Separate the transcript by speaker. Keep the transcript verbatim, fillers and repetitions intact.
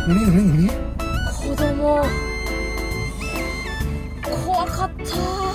Speaker 1: なになになに？
Speaker 2: 子供怖かった。